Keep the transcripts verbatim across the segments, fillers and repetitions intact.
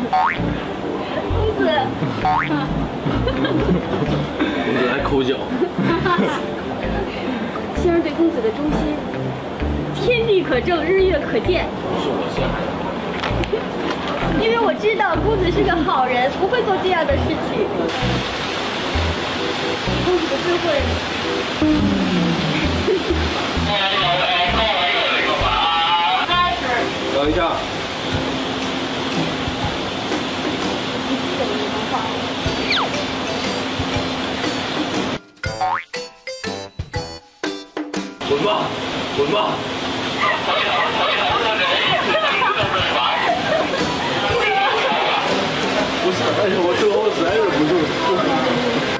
公子， 公子还抠脚。 仙儿对公子的忠心，天地可证，日月可见。 是我先。 因为我知道公子是个好人，不会做这样的事情。公子的智慧。 等一下。 滚吧，滚吧！不是，哎呀，我最后实在忍不住了。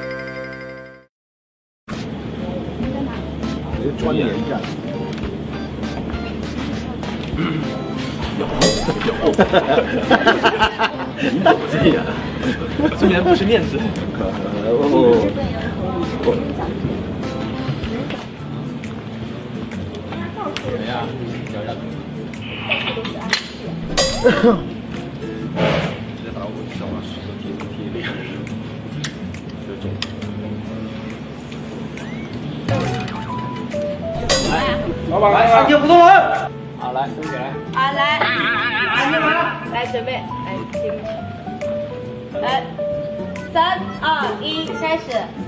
直接钻研一下。 有这样，虽然不是面子。 哦。 怎么样？教一下。直接打我小马十个贴贴脸，就中。来， 老板， 来，三件不动人。好，来，收起来。 好，来，来准备，来听。来，三二一，开始。